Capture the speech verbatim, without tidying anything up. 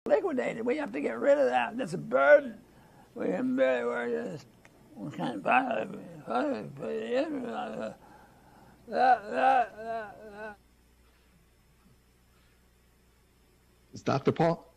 liquidated. We have to get rid of that. That's a burden. We can barely work this. We can't buy it. Is Doctor Paul?